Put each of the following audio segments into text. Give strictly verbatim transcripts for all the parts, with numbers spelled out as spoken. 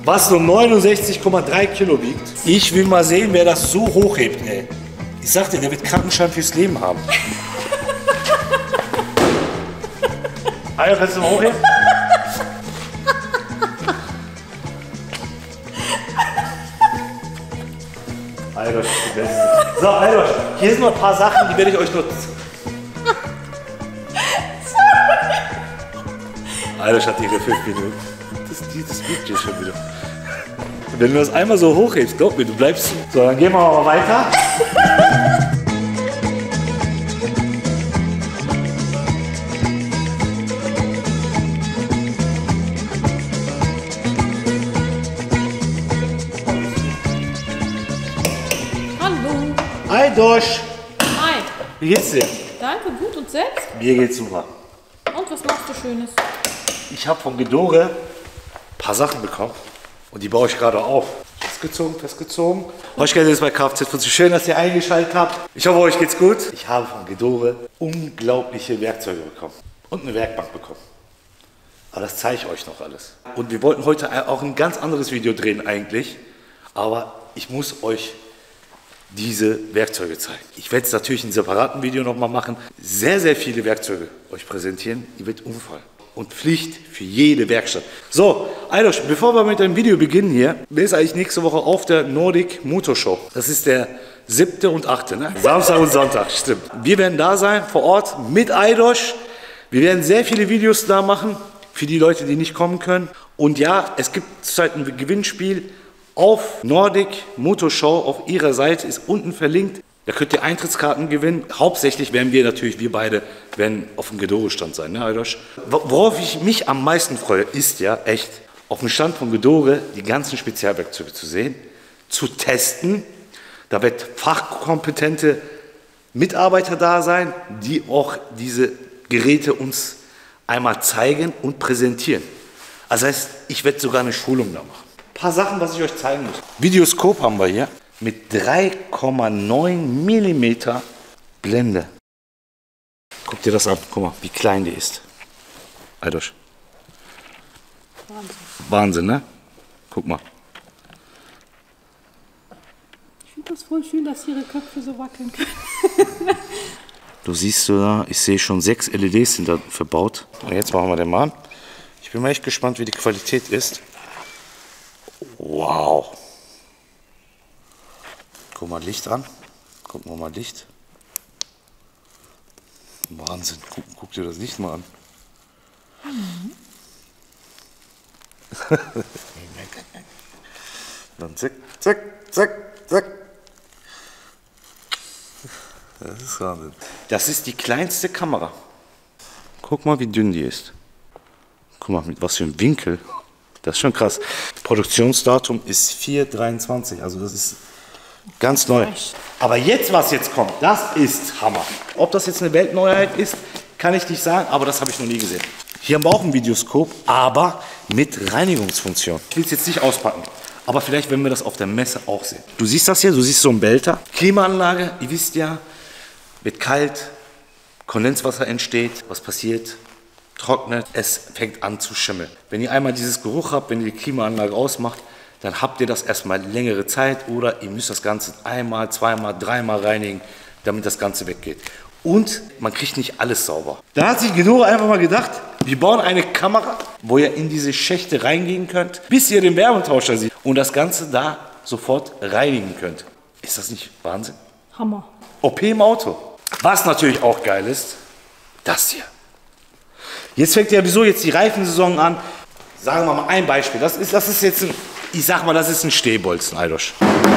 was nur neunundsechzig Komma drei Kilo wiegt. Ich will mal sehen, wer das so hochhebt, ey. Ich sagte, der wird Krankenschein fürs Leben haben. Alter, kannst du mal hochheben? Alter, das ist die Beste. So, Alter, hier sind noch ein paar Sachen, die werde ich euch nur... Alter, ich hatte ihre fünf Minuten. Das, das wiegt hier schon wieder. Und wenn du das einmal so hochhebst, glaub mir, du bleibst... So, dann gehen wir mal weiter. Hi Dosch! Hi! Wie geht's dir? Danke, gut und selbst? Mir geht's super. Und was machst du Schönes? Ich habe von Gedore ein paar Sachen bekommen und die baue ich gerade auf. Festgezogen, festgezogen. Euch geht es bei Kfz. Schön, dass ihr eingeschaltet habt. Ich hoffe, euch geht's gut. Ich habe von Gedore unglaubliche Werkzeuge bekommen und eine Werkbank bekommen. Aber das zeige ich euch noch alles. Und wir wollten heute auch ein ganz anderes Video drehen eigentlich, aber ich muss euch diese Werkzeuge zeigen. Ich werde es natürlich in einem separaten Video nochmal machen. Sehr, sehr viele Werkzeuge euch präsentieren. Ihr werdet umfallen. Und Pflicht für jede Werkstatt. So, Eidosch, bevor wir mit dem Video beginnen hier, wer ist eigentlich nächste Woche auf der Nordic Motor Show? Das ist der siebte und achte, ne? Samstag und Sonntag, stimmt. Wir werden da sein, vor Ort, mit Eidosch. Wir werden sehr viele Videos da machen, für die Leute, die nicht kommen können. Und ja, es gibt zurzeit ein Gewinnspiel auf Nordic Motor Show, auf ihrer Seite, ist unten verlinkt. Da könnt ihr Eintrittskarten gewinnen. Hauptsächlich werden wir natürlich, wir beide, werden auf dem Gedore-Stand sein, ne, Eidosch? Worauf ich mich am meisten freue, ist ja echt, auf dem Stand von Gedore die ganzen Spezialwerkzeuge zu sehen, zu testen. Da wird fachkompetente Mitarbeiter da sein, die auch diese Geräte uns einmal zeigen und präsentieren. Also das heißt, ich werde sogar eine Schulung da machen. Ein paar Sachen, was ich euch zeigen muss. Videoskop haben wir hier mit drei Komma neun Millimeter Blende. Guck dir das an. Guck mal, wie klein die ist. Eidosch. Wahnsinn. Wahnsinn, ne? Guck mal. Ich finde das voll schön, dass ihre Köpfe so wackeln können. Du siehst da, ich sehe schon sechs L E Ds sind da verbaut. Und jetzt machen wir den mal an. Ich bin mal echt gespannt, wie die Qualität ist. Wow. Guck mal Licht an. Gucken wir mal Licht. Wahnsinn. Guck, guck dir das Licht mal an. Mhm. Dann zack, zack, zack, zack. Das ist Wahnsinn. Das ist die kleinste Kamera. Guck mal, wie dünn die ist. Guck mal, mit was für einem Winkel. Das ist schon krass. Produktionsdatum ist vier dreiundzwanzig, also das ist ganz neu. Aber jetzt, was jetzt kommt, das ist Hammer. Ob das jetzt eine Weltneuheit ist, kann ich nicht sagen, aber das habe ich noch nie gesehen. Hier haben wir auch ein Videoskop, aber mit Reinigungsfunktion. Ich will es jetzt nicht auspacken, aber vielleicht werden wir das auf der Messe auch sehen. Du siehst das hier, du siehst so einen Behälter. Klimaanlage, ihr wisst ja, wird kalt, Kondenswasser entsteht, was passiert? Trocknet, es fängt an zu schimmeln. Wenn ihr einmal dieses Geruch habt, wenn ihr die Klimaanlage ausmacht, dann habt ihr das erstmal längere Zeit oder ihr müsst das Ganze einmal, zweimal, dreimal reinigen, damit das Ganze weggeht. Und man kriegt nicht alles sauber. Da hat sich Gedore einfach mal gedacht, wir bauen eine Kamera, wo ihr in diese Schächte reingehen könnt, bis ihr den Wärmetauscher seht und das Ganze da sofort reinigen könnt. Ist das nicht Wahnsinn? Hammer. O P im Auto. Was natürlich auch geil ist, das hier. Jetzt fängt ja wieso jetzt die Reifensaison an. Sagen wir mal ein Beispiel. Das ist, das ist jetzt ein, ich sag mal, das ist ein Stehbolzen, Eidosch.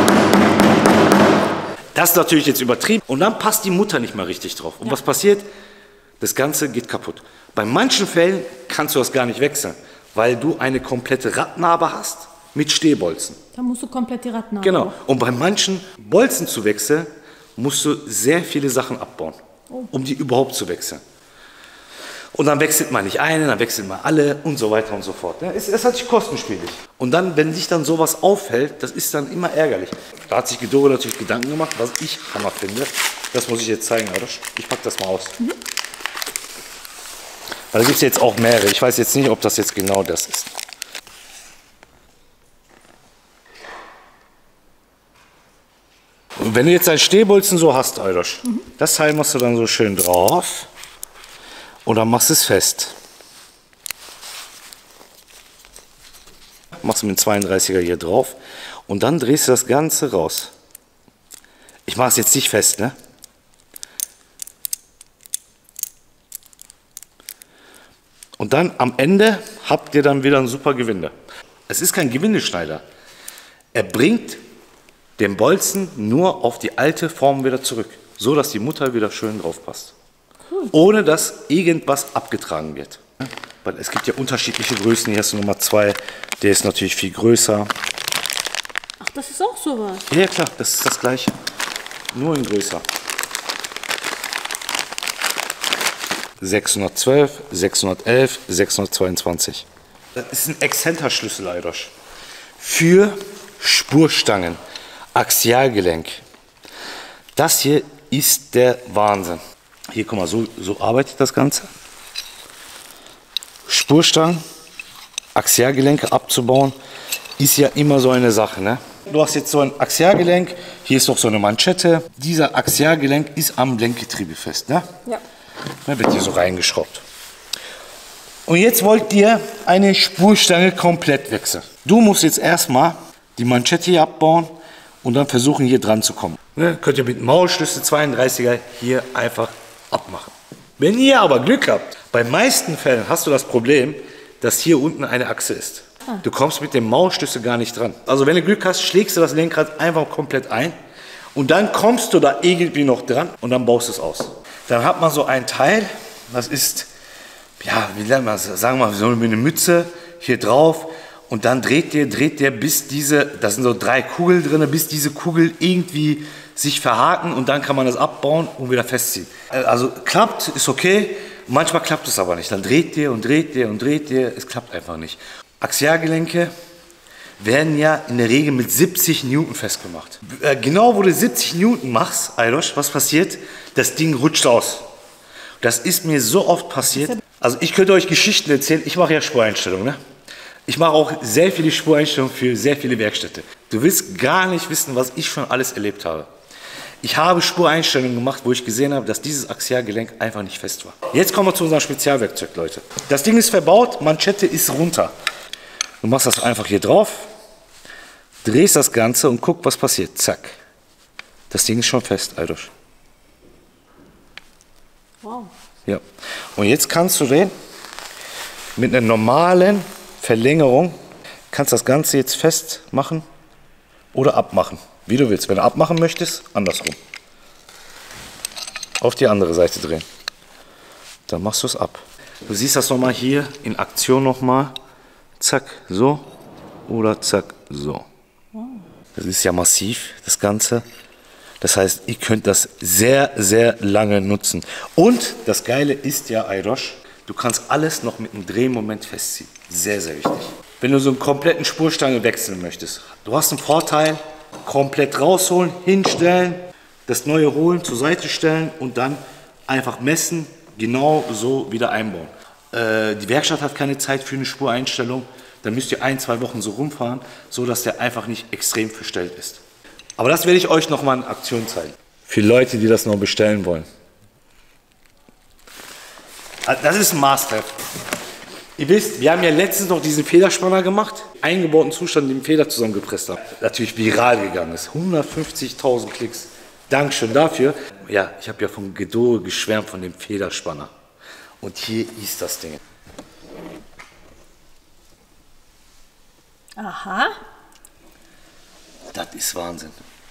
Das ist natürlich jetzt übertrieben. Und dann passt die Mutter nicht mal richtig drauf. Und ja. Was passiert? Das Ganze geht kaputt. Bei manchen Fällen kannst du das gar nicht wechseln, weil du eine komplette Radnabe hast mit Stehbolzen. Da musst du komplett die Radnabe. Genau. Und bei manchen Bolzen zu wechseln, musst du sehr viele Sachen abbauen, oh. um die überhaupt zu wechseln. Und dann wechselt man nicht eine, dann wechselt man alle und so weiter und so fort. Ja, es ist natürlich kostenspielig. Und dann, wenn sich dann sowas auffällt, das ist dann immer ärgerlich. Da hat sich Gedore natürlich Gedanken gemacht, was ich Hammer finde. Das muss ich jetzt zeigen, oder? Ich pack das mal aus. Mhm. Weil da gibt es jetzt auch mehrere. Ich weiß jetzt nicht, ob das jetzt genau das ist. Und wenn du jetzt ein Stehbolzen so hast, Eidosch, mhm. das Teil machst du dann so schön drauf und dann machst du es fest. Machst du mit dem zweiunddreißiger hier drauf und dann drehst du das Ganze raus. Ich mache es jetzt nicht fest, ne? Und dann am Ende habt ihr dann wieder ein super Gewinde. Es ist kein Gewindeschneider. Er bringt den Bolzen nur auf die alte Form wieder zurück, so dass die Mutter wieder schön drauf passt. Cool. Ohne dass irgendwas abgetragen wird. Weil es gibt ja unterschiedliche Größen. Hier hast du Nummer zwei, der ist natürlich viel größer. Ach, das ist auch sowas? Ja klar, das ist das gleiche. Nur in größer. sechshundertzwölf, sechshundertelf, sechshundertzweiundzwanzig. Das ist ein Exzenterschlüssel, Eidosch. Für Spurstangen, Axialgelenk. Das hier ist der Wahnsinn. Hier, guck mal, so, so arbeitet das Ganze. Spurstangen, Axialgelenke abzubauen, ist ja immer so eine Sache, ne? Du hast jetzt so ein Axialgelenk, hier ist doch so eine Manschette. Dieser Axialgelenk ist am Lenkgetriebe fest, ne? Ja. Dann wird hier so reingeschraubt. Und jetzt wollt ihr eine Spurstange komplett wechseln. Du musst jetzt erstmal die Manschette hier abbauen und dann versuchen, hier dran zu kommen. Ne? Könnt ihr mit dem Maulschlüssel zweiunddreißiger hier einfach abmachen. Wenn ihr aber Glück habt, bei meisten Fällen hast du das Problem, dass hier unten eine Achse ist. Ah. Du kommst mit dem Maulschlüssel gar nicht dran. Also wenn du Glück hast, schlägst du das Lenkrad einfach komplett ein und dann kommst du da irgendwie noch dran und dann baust du es aus. Dann hat man so ein Teil, das ist, ja, wie nennt man das, sagen wir mal, so eine Mütze hier drauf und dann dreht der, dreht der bis diese, das sind so drei Kugeln drin, bis diese Kugeln irgendwie sich verhaken und dann kann man das abbauen und wieder festziehen. Also klappt, ist okay, manchmal klappt es aber nicht. Dann dreht der und dreht der und dreht der, es klappt einfach nicht. Axialgelenke werden ja in der Regel mit siebzig Newton festgemacht. Genau wo du siebzig Newton machst, Eidosch, was passiert? Das Ding rutscht aus. Das ist mir so oft passiert. Also ich könnte euch Geschichten erzählen. Ich mache ja Spureinstellungen, ne? Ich mache auch sehr viele Spureinstellungen für sehr viele Werkstätte. Du willst gar nicht wissen, was ich schon alles erlebt habe. Ich habe Spureinstellungen gemacht, wo ich gesehen habe, dass dieses Axialgelenk einfach nicht fest war. Jetzt kommen wir zu unserem Spezialwerkzeug, Leute. Das Ding ist verbaut, Manschette ist runter. Du machst das einfach hier drauf, drehst das Ganze und guck, was passiert. Zack. Das Ding ist schon fest, Eidosch. Wow. Ja. Und jetzt kannst du den mit einer normalen Verlängerung, kannst das Ganze jetzt festmachen oder abmachen. Wie du willst. Wenn du abmachen möchtest, andersrum. Auf die andere Seite drehen. Dann machst du es ab. Du siehst das nochmal hier in Aktion nochmal. Zack, so. Oder zack, so. Das ist ja massiv, das Ganze. Das heißt, ihr könnt das sehr, sehr lange nutzen. Und das Geile ist ja, Eidosch, du kannst alles noch mit einem Drehmoment festziehen. Sehr, sehr wichtig. Wenn du so einen kompletten Spurstange wechseln möchtest, du hast einen Vorteil, komplett rausholen, hinstellen, das neue holen, zur Seite stellen und dann einfach messen, genau so wieder einbauen. Äh, die Werkstatt hat keine Zeit für eine Spureinstellung, dann müsst ihr ein, zwei Wochen so rumfahren, so dass der einfach nicht extrem verstellt ist. Aber das werde ich euch noch mal in Aktion zeigen. Für Leute, die das noch bestellen wollen. Das ist ein Must-Have. Ihr wisst, wir haben ja letztens noch diesen Federspanner gemacht, eingebauten Zustand, den Feder zusammengepresst haben. Natürlich viral gegangen ist. hundertfünfzigtausend Klicks. Dankeschön dafür. Ja, ich habe ja von Gedore geschwärmt, von dem Federspanner. Und hier ist das Ding. Aha. Das ist Wahnsinn.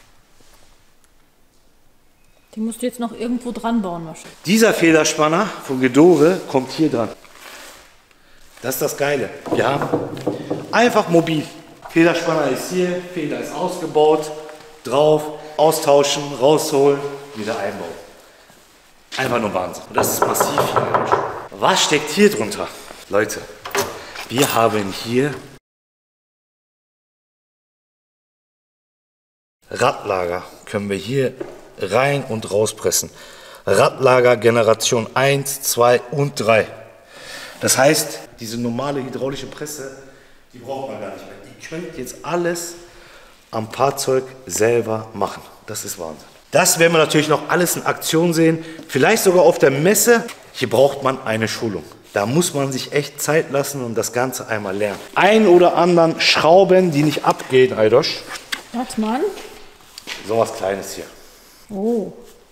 Die musst du jetzt noch irgendwo dran bauen wahrscheinlich. Dieser Federspanner von Gedore kommt hier dran. Das ist das Geile. Wir haben einfach mobil. Federspanner ist hier, Feder ist ausgebaut, drauf, austauschen, rausholen, wieder einbauen. Einfach nur Wahnsinn. Und das ist massiv hier. Was steckt hier drunter? Leute, wir haben hier Radlager. Können wir hier rein und rauspressen. Radlager Generation eins, zwei und drei. Das heißt, diese normale hydraulische Presse, die braucht man gar nicht mehr. Ihr könnt jetzt alles am Fahrzeug selber machen. Das ist Wahnsinn. Das werden wir natürlich noch alles in Aktion sehen. Vielleicht sogar auf der Messe. Hier braucht man eine Schulung. Da muss man sich echt Zeit lassen und das Ganze einmal lernen. Ein oder anderen Schrauben, die nicht abgehen, Aydosch. Warte mal. So was Kleines hier. Oh.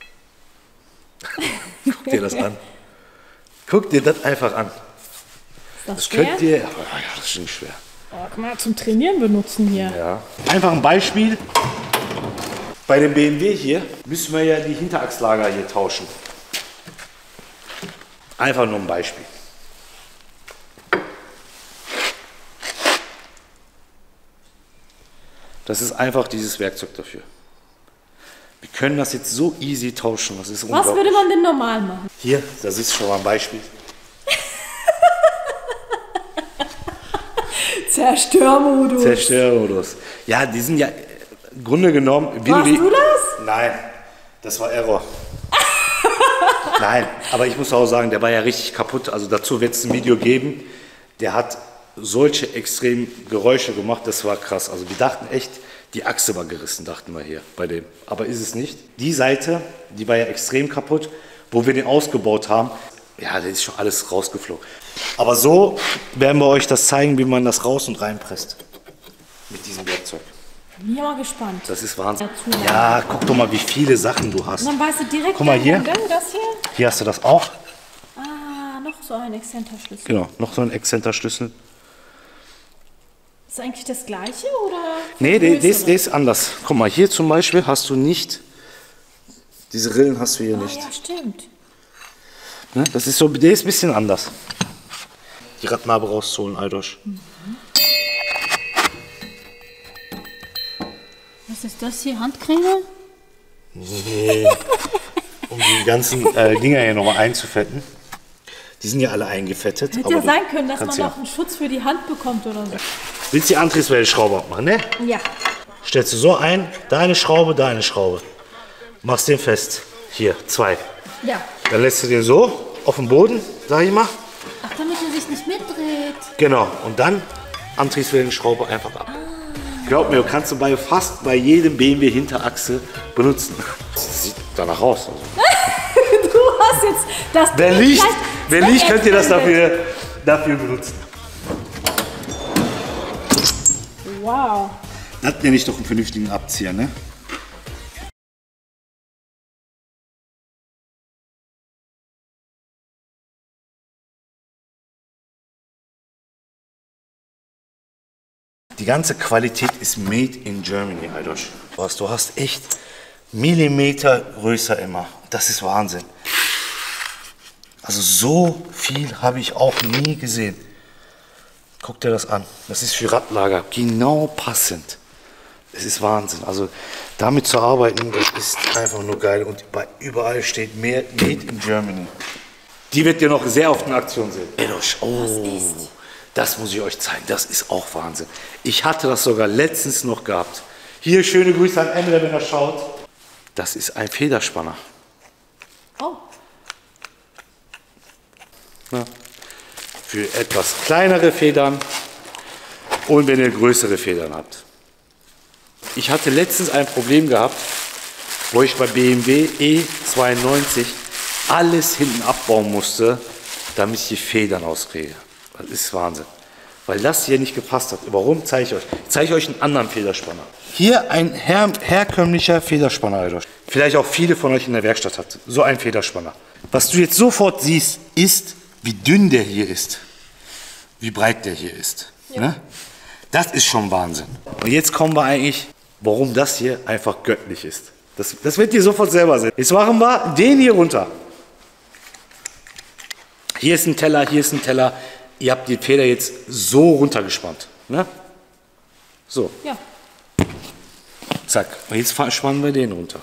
Guck dir das an. Guck dir das einfach an. Ist das, Das schwer? könnt ihr. Ja, das ist nicht schwer. Oh, kann man zum Trainieren benutzen hier. Ja. Einfach ein Beispiel. Bei dem B M W hier müssen wir ja die Hinterachslager hier tauschen. Einfach nur ein Beispiel. Das ist einfach dieses Werkzeug dafür. Wir können das jetzt so easy tauschen. Das ist Was würde man denn normal machen? Hier, das ist schon mal ein Beispiel. Zerstörmodus. Zerstörmodus. Ja, die sind ja im Grunde genommen... Wie Warst die, du das? Nein, das war Error. Nein, aber ich muss auch sagen, der war ja richtig kaputt. Also dazu wird es ein Video geben. Der hat solche extremen Geräusche gemacht, das war krass. Also wir dachten echt, die Achse war gerissen, dachten wir hier bei dem. Aber ist es nicht. Die Seite, die war ja extrem kaputt, wo wir den ausgebaut haben. Ja, da ist schon alles rausgeflogen. Aber so werden wir euch das zeigen, wie man das raus und reinpresst. Mit diesem Werkzeug. Bin ich mal gespannt. Das ist Wahnsinn. Dazu. Ja, guck doch mal, wie viele Sachen du hast. Und dann weißt du direkt, Guck mal hier. dann das hier. Hier hast du das auch. Ah, noch so ein Exzenterschlüssel. Genau, noch so ein Exzenterschlüssel. Ist eigentlich das gleiche oder? Nee, der, der, ist, größere? der ist anders. Guck mal, hier zum Beispiel hast du nicht, diese Rillen hast du hier Ah, nicht. ja, stimmt. Ne? Das ist so, der ist ein bisschen anders. Die Radnabe rauszuholen, Aydosch. Mhm. Was ist das hier? Handcreme? Nee, um die ganzen äh, Dinger hier nochmal einzufetten. Die sind ja alle eingefettet. Hätte aber ja du sein können, dass man kannst ja- noch einen Schutz für die Hand bekommt oder so. Willst du die Antriebswelle-Schraube abmachen, ne? Ja. Stellst du so ein, da eine Schraube, da eine Schraube. Machst den fest. Hier, zwei. Ja. Dann lässt du den so auf dem Boden, sag ich mal. Ach, damit er sich nicht mitdreht. Genau. Und dann Antriebswellenschraube einfach ab. Glaub mir, du kannst du bei fast bei jedem B M W Hinterachse benutzen. Das sieht danach aus. Also. Du hast jetzt das. Wer Ding liegt, gleich wer liegt, könnt ihr das zweckentfremdet. dafür, dafür benutzen. Wow. Das nenne ich doch einen vernünftigen Abzieher, ne? Die ganze Qualität ist made in Germany, Aydosch. Was, du hast echt Millimeter größer immer. Das ist Wahnsinn. Also so viel habe ich auch nie gesehen. Guck dir das an. Das ist für Radlager genau passend. Es ist Wahnsinn. Also damit zu arbeiten, das ist einfach nur geil. Und bei überall steht mehr Made in Germany. Die wird ihr noch sehr oft in Aktion sehen. Aydosch, oh, das muss ich euch zeigen. Das ist auch Wahnsinn. Ich hatte das sogar letztens noch gehabt. Hier schöne Grüße an Emre, wenn er schaut. Das ist ein Federspanner. Oh. Ja. Für etwas kleinere Federn und wenn ihr größere Federn habt. Ich hatte letztens ein Problem gehabt, wo ich bei B M W E zweiundneunzig alles hinten abbauen musste, damit ich die Federn auskriege. Das ist Wahnsinn. Weil das hier nicht gepasst hat. Warum, zeige ich euch. Ich zeige euch einen anderen Federspanner. Hier ein her herkömmlicher Federspanner. Vielleicht auch viele von euch in der Werkstatt hat. So ein Federspanner. Was du jetzt sofort siehst, ist, wie dünn der hier ist. Wie breit der hier ist. Ja. Ne? Das ist schon Wahnsinn. Und jetzt kommen wir eigentlich, warum das hier einfach göttlich ist. Das, das werdet ihr sofort selber sehen. Jetzt machen wir den hier runter. Hier ist ein Teller, hier ist ein Teller. Ihr habt die Feder jetzt so runtergespannt. Ne? So. Ja. Zack. Und jetzt spannen wir den runter.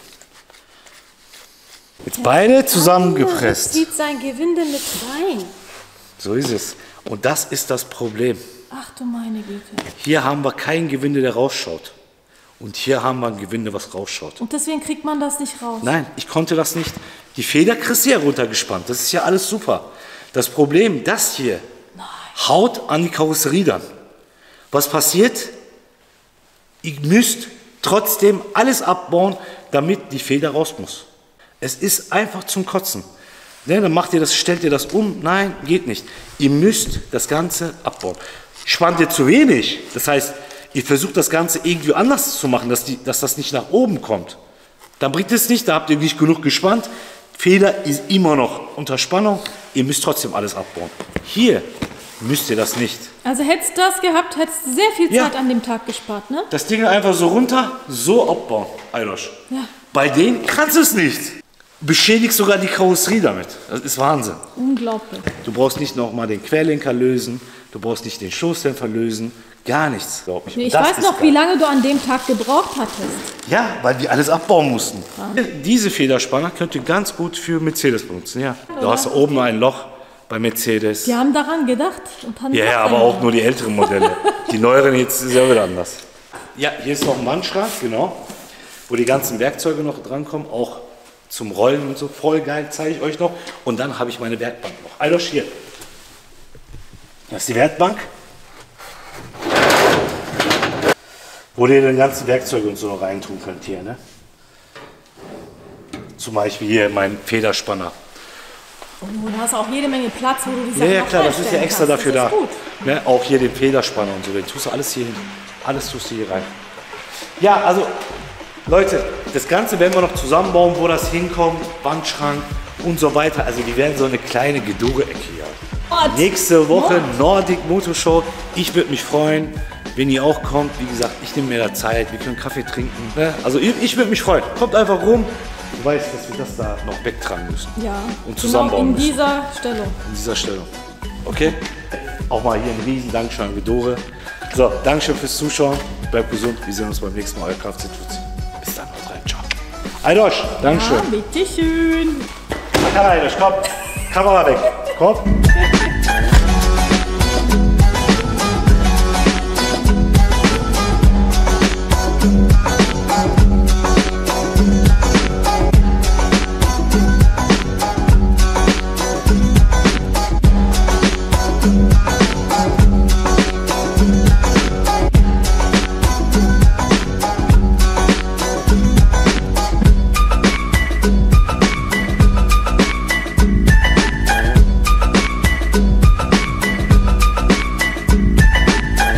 Jetzt beide zusammengepresst. Das zieht sein Gewinde mit rein. So ist es. Und das ist das Problem. Ach du meine Güte. Hier haben wir kein Gewinde, der rausschaut. Und hier haben wir ein Gewinde, was rausschaut. Und deswegen kriegt man das nicht raus. Nein, ich konnte das nicht. Die Feder kriegst du ja runtergespannt. Das ist ja alles super. Das Problem, das hier, Nein. haut an die Karosserie dann. Was passiert? Ihr müsst trotzdem alles abbauen, damit die Feder raus muss. Es ist einfach zum Kotzen. Ne, dann macht ihr das, stellt ihr das um. Nein, geht nicht. Ihr müsst das Ganze abbauen. Spannt ihr zu wenig, das heißt, ihr versucht das Ganze irgendwie anders zu machen, dass, die, dass das nicht nach oben kommt. Dann bringt es nicht, da habt ihr nicht genug gespannt. Feder ist immer noch unter Spannung. Ihr müsst trotzdem alles abbauen. Hier müsst ihr das nicht. Also hättest du das gehabt, hättest du sehr viel Zeit Ja. an dem Tag gespart, ne? Das Ding einfach so runter, so abbauen, Eidosch. Ja. Bei denen kannst du es nicht. Beschädigst sogar die Karosserie damit. Das ist Wahnsinn. Unglaublich. Du brauchst nicht noch mal den Querlenker lösen, du brauchst nicht den Stoßdämpfer lösen, gar nichts, glaub ich. Nee, ich Das weiß ist noch, geil. wie lange du an dem Tag gebraucht hattest. Ja, weil wir alles abbauen mussten. Diese Federspanner könnt ihr ganz gut für Mercedes benutzen, ja. Du hast da oben ein Loch bei Mercedes. Die haben daran gedacht und haben Ja, das ja, aber eingebaut. auch nur die älteren Modelle. Die neueren jetzt ist ja wieder anders. Ja, hier ist noch ein Wandschrank, genau, wo die ganzen Werkzeuge noch drankommen, auch zum Rollen und so. Voll geil, zeige ich euch noch. Und dann habe ich meine Werkbank noch. Also hier. Das ist die Werkbank, wo ihr den ganzen Werkzeuge und so noch reintun könnt hier, ne? Zum Beispiel hier mein Federspanner. Oh, du hast auch jede Menge Platz, wo du die Ja, Sachen ja auch klar, das ist ja reinstellen extra kannst. dafür Das da. ist gut. Ne? Auch hier den Federspanner und so, den tust du alles hier hin. Alles tust du hier rein. Ja, also Leute, das Ganze werden wir noch zusammenbauen, wo das hinkommt, Wandschrank und so weiter. Also wir werden so eine kleine Gedure-Ecke hier haben. What? Nächste Woche What? Nordic Motor Show. Ich würde mich freuen, wenn ihr auch kommt. Wie gesagt, ich nehme mir da Zeit, wir können Kaffee trinken. Ne? Also ich, ich würde mich freuen. Kommt einfach rum. Du weißt, dass wir das da noch wegtragen müssen. Ja, Und zusammenbauen genau in müssen. dieser Stellung. In dieser Stellung. Okay? Auch mal hier ein riesen Dankeschön an Gedore. So, Dankeschön fürs Zuschauen. Bleibt gesund. Wir sehen uns beim nächsten Mal. Euer Kfz-Fuzzi. Bis dann, haut rein. Ciao. Eidosch, Dankeschön. Ja, bitteschön. Eidosch, komm. Kamera weg. Komm.